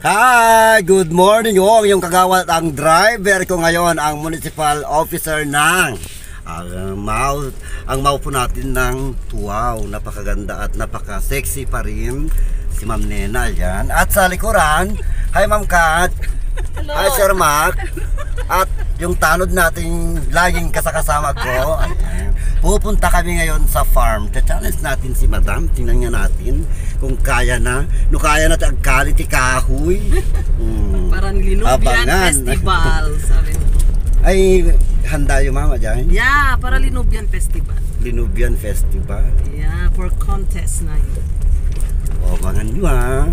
Hi! Good morning ho! Yung kagawad ang driver ko ngayon, ang municipal officer ng ang mau po natin ng Tuaw. Napakaganda at napaka-sexy pa rin si Ma'am Nena yan. At sa likuran, hi Ma'am Kat! Hello. Hi Sir Mac! At yung tanod natin laging kasakasama ko. Ayan. Pupunta kami ngayon sa farm. Challenge natin si Madam. Tingnan nga natin kung kaya na. No kaya natin ang quality kahoy. Parang Linubian Festival. Sabi mo. Ay, handa yung mama dyan? Yeah, para Linubian Festival. Linubian Festival. Yeah, for contest na yun. O, bangan nyo ha.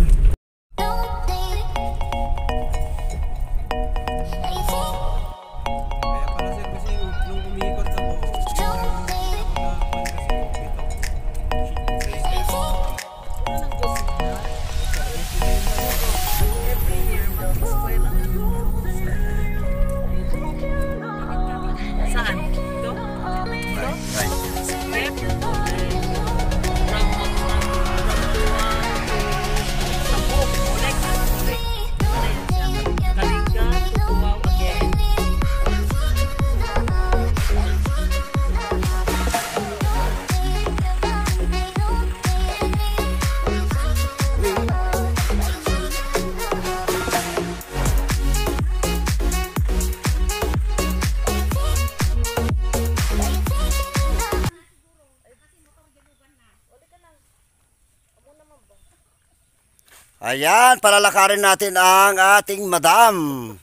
Ayan, palalakarin natin ang ating madam.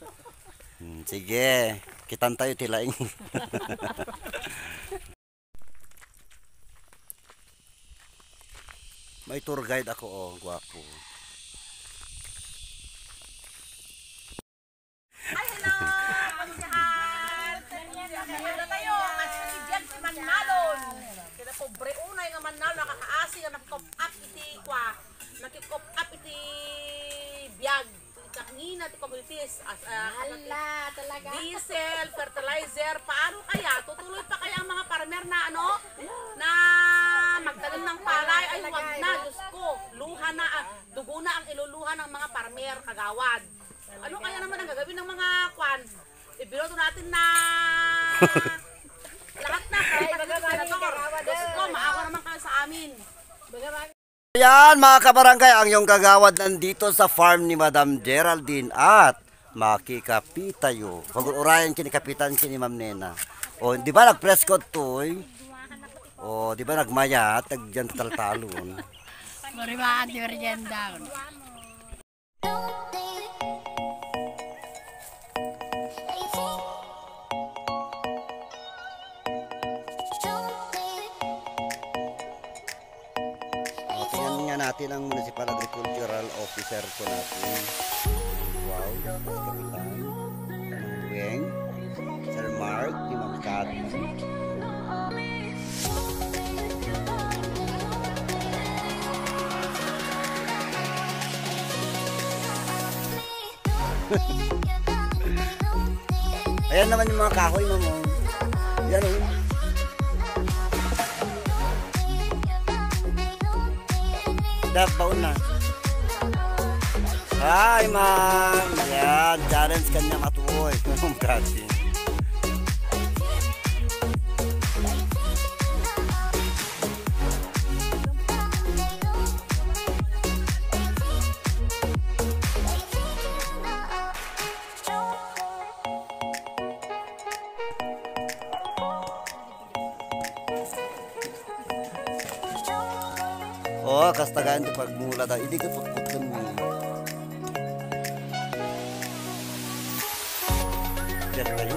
Sige, kitan tayo tilaing. May tour guide ako, oh, gwapo. Ay, hello! Pagsihan! Kaya tayo, kasi si Jan si Manalon. Kaya pobre unay nga Manalon, nakakaasi nga nakikop up iti kwa. Nakikop up iti biyag. Kakngina iti communities. Ala, talaga. Diesel, fertilizer. Paano kaya? Tutuloy pa kaya ang mga farmer na ano? Na magtanim ng palay. Ay, wag na. Diyos ko. Luha na. Dugo na ang iluluha ng mga farmer, kagawad. Ano kaya naman ang gagawin ng mga kwan? Ibiloto natin na lahat na. Diyos ko, maawa naman kayo sa amin. Ayan mga kabarangay, ang yung kagawad nandito sa farm ni Madam Geraldine at makikapitayo. Pag-urayan kinikapitan kini Ma'am Nena. O, di ba nag-press code to? O, di ba nagmayat? Nagdyan taltalon. Barimaan di dyan down. Natin ang Municipal Agricultural Officer ko natin. Wow, Kapitan Weng, Sir Mark, si Ma'am Cathy. Ayan naman yung mga kahoy, Ma'am. Yan o. Baon na. Hi, Ma'am. Yan, challenge kanya matuoy. Ma'am Cathy. Oh, kastagaan ito pagmula tayo. Hindi ko pagputkan mo. Diyan kayo.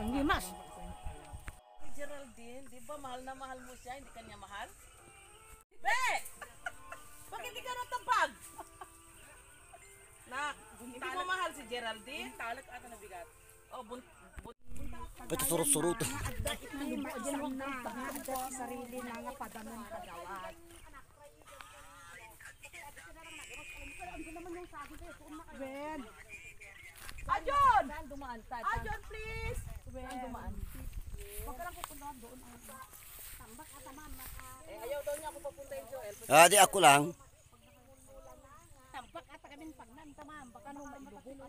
Ang limas. Geraldine, di ba mahal na mahal mo siya, hindi kanya mahal? Be! Bakit hindi ka natabag? Nak, hindi mo mahal si Geraldine? Buntalak ata na bigat. Oh, Ito surut-surut. Sarili na nga padanon kadawat. Ben. Ajon! Ajon, please! Ben. Dumaan. Huwag ka lang pupunta doon. Tambak at mama. Ayaw daw niya ako papuntahin, Joel. Di ako lang. Tambak at kami pagnan tamam. Baka nung mailubo.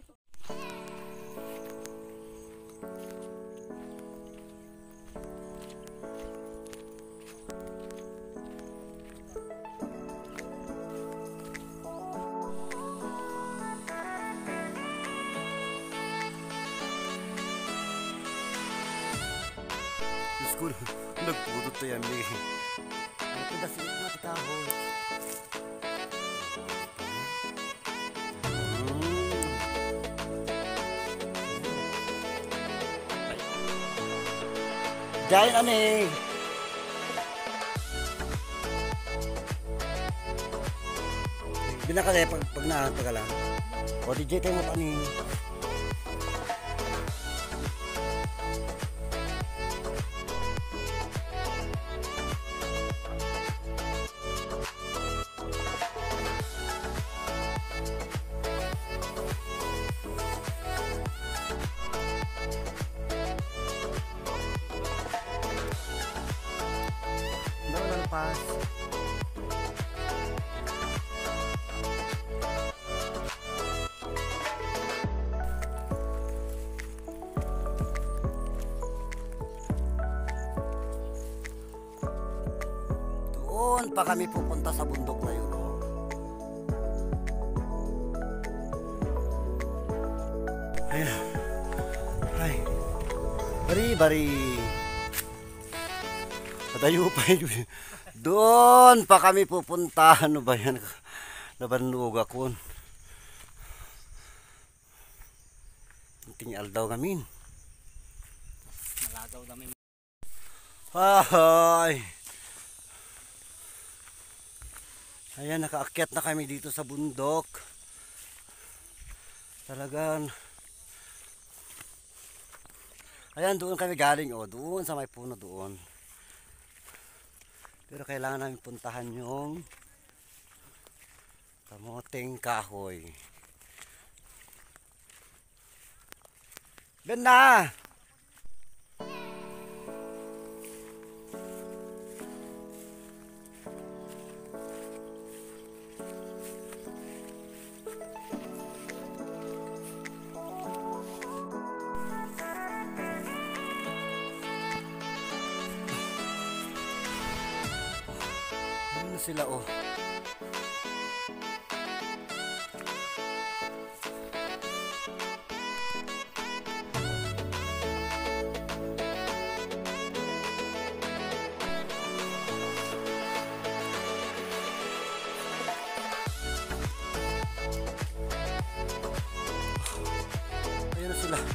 School, nagpudot to yan eh. Ano ito na silit na kahoy? Diyan ano eh. Binakala pag nahanto ka lang. O DJ tayo mo pa ni. Pas. Doon pa kami pupunta sa bundok na yun. Ayan. Ay. Bari-bari. Padayo pa yun. Doon pa kami pupunta. Ano ba yan? Nabanug ako. Tinggal daw kami. Malagaw kami. Ay. Ayan, nakaakyat na kami dito sa bundok. Talagang. Ayan, doon kami galing. O, doon sa may puno doon. Pero kailangan namin puntahan yung kamoting kahoy. Ben na! Ano sila oh? Ayun na sila.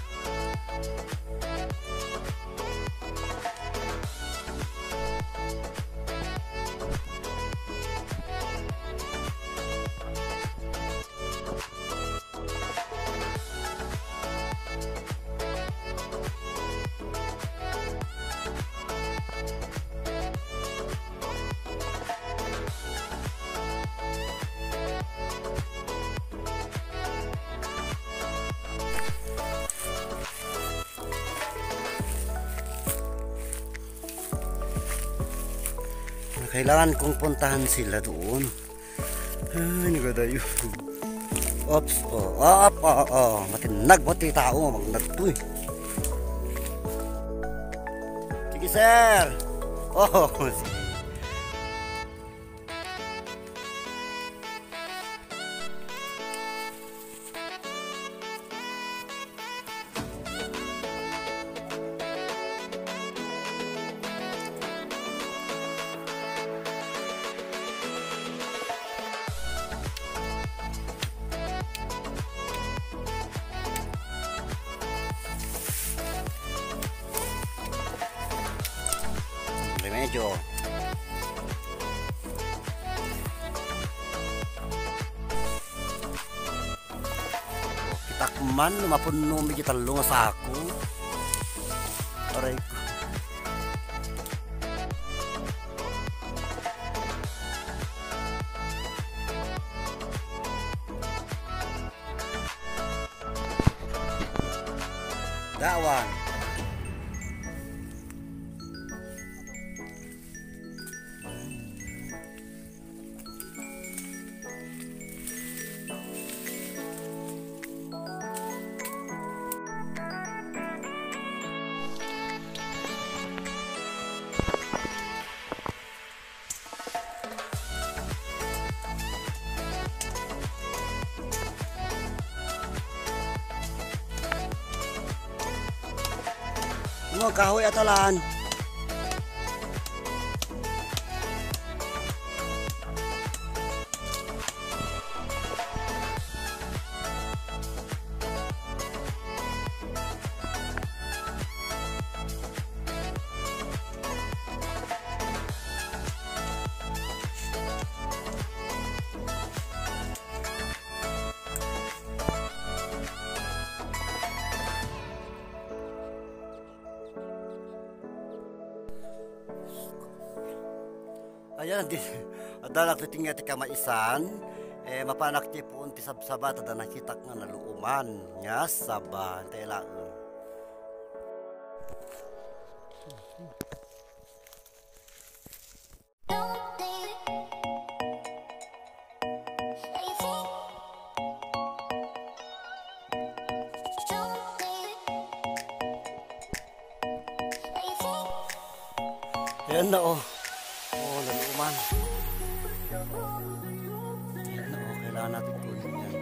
Kailangan kong puntahan sila doon. Ay, nagadayo. Oops, matinag pati tao, magnagto eh. Sige sir. Oh, sige. medyo. Takman, mapuno may gitalong sa ako. Aray ko. Dawan. Mga kahoy atalan. Ayan, adalah titingnya tika maisan, mapanak ti po unti sabsabat ada nakita nga naluuman, nya saba, tela. Ayan na oh. Oh, naluman. Ayan na oh, kailangan natin tuloy yan.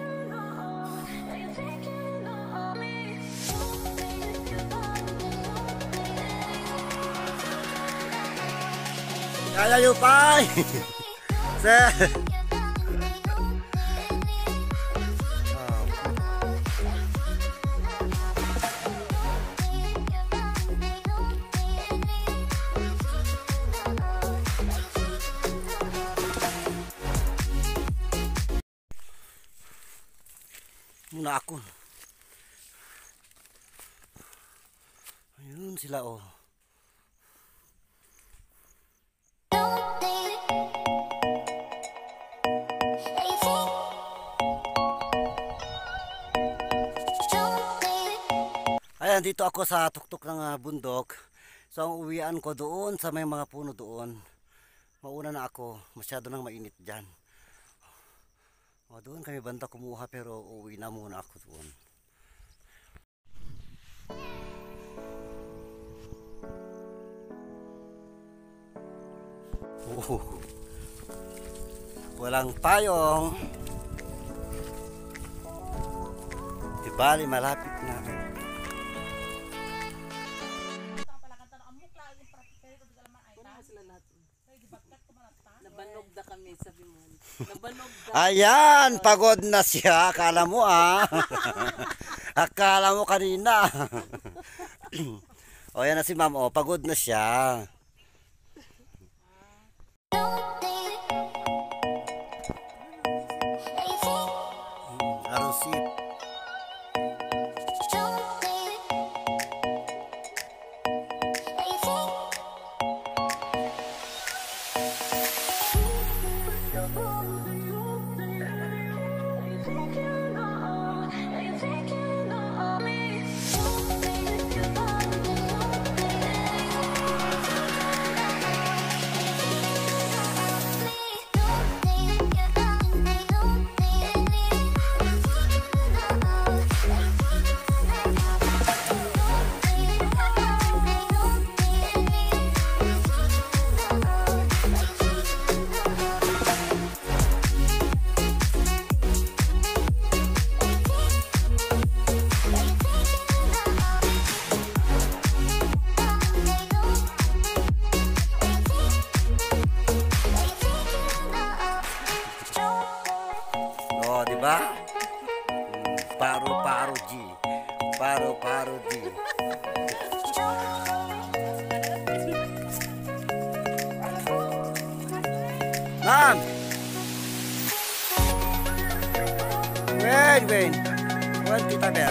Kaya yupay! Sir! Muna ako. Ayun sila oh. Ayan, dito ako sa tuktok ng bundok. So ang uwian ko doon sa may mga puno doon. Mauna na ako, masyado nang mainit dyan. O, doon kami banda kumuha pero uwi na muna ako doon. Walang payong. Di bali malapit na. Nabanog na kami, sabi mo. Nabanog na. Ayan, pagod na siya. Akala mo Akala mo kanina. O yan na si ma'am, oh, pagod na siya. Arusip. Oh, di ba? Paru-paru G. Paru-paru G. Ma'am! Wait. Well, Tita Bel.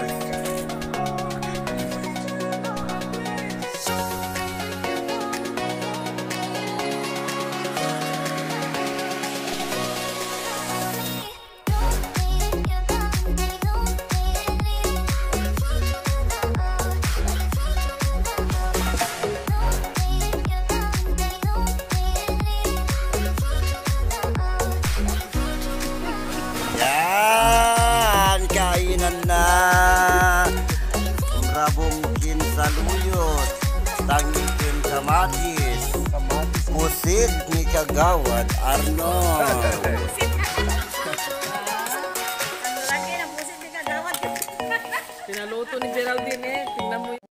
Yan, kainan na. Rabungkin saluyot, tangikin kamatis, pusit ni Kagawad Arnold. Lagi na pusit ni Kagawad. Pinaluto ni Geraldine eh. Tingnan mo